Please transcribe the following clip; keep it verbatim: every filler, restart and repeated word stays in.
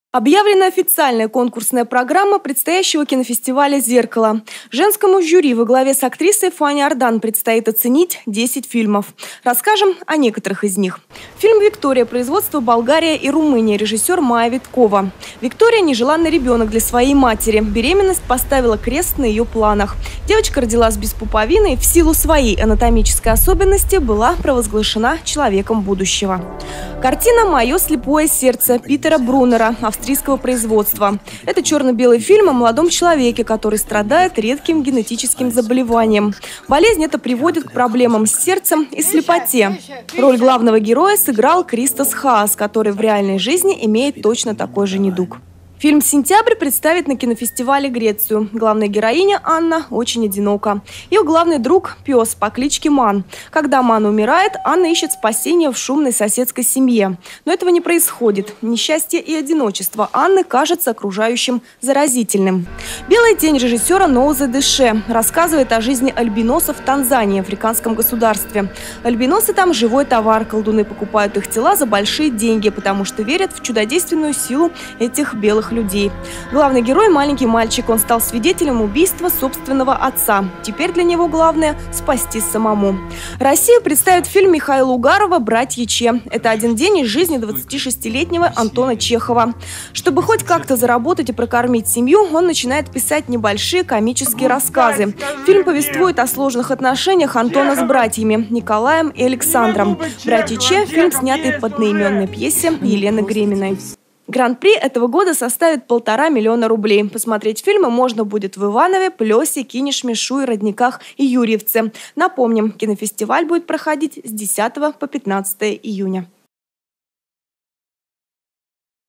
Объявлена официальная конкурсная программа предстоящего кинофестиваля «Зеркало». Женскому жюри во главе с актрисой Фаней Ардан предстоит оценить десять фильмов. Расскажем о некоторых из них. Фильм «Виктория», производство Болгария и Румыния, режиссер Майя Виткова. Виктория – нежеланный ребенок для своей матери. Беременность поставила крест на ее планах. Девочка родилась без пуповины и в силу своей анатомической особенности была провозглашена человеком будущего. Картина «Мое слепое сердце» Питера Бруннера, австрийского производства. Это черно-белый фильм о молодом человеке, который страдает редким генетическим заболеванием. Болезнь эта приводит к проблемам с сердцем и слепоте. Роль главного героя сыграл Кристос Хаас, который в реальной жизни имеет точно такой же недуг. Фильм «Сентябрь» представит на кинофестивале Грецию. Главная героиня Анна очень одинока. Ее главный друг – пес по кличке Ман. Когда Ман умирает, Анна ищет спасения в шумной соседской семье. Но этого не происходит. Несчастье и одиночество Анны кажется окружающим заразительным. «Белая тень» режиссера Ноузе Деше рассказывает о жизни альбиносов в Танзании, африканском государстве. Альбиносы там – живой товар. Колдуны покупают их тела за большие деньги, потому что верят в чудодейственную силу этих белых людей. Главный герой – маленький мальчик. Он стал свидетелем убийства собственного отца. Теперь для него главное – спастись самому. Россия представит фильм Михаила Угарова «Братья Че». Это один день из жизни двадцатишестилетнего Антона Чехова. Чтобы хоть как-то заработать и прокормить семью, он начинает писать небольшие комические рассказы. Фильм повествует о сложных отношениях Антона с братьями Николаем и Александром. «Братья Че» – фильм, снятый по одноименной пьесе Елены Греминой. Гран-при этого года составит полтора миллиона рублей. Посмотреть фильмы можно будет в Иванове, Плесе, Кинешме, Шуе, Родниках и Юрьевце. Напомним, кинофестиваль будет проходить с десятого по пятнадцатое июня.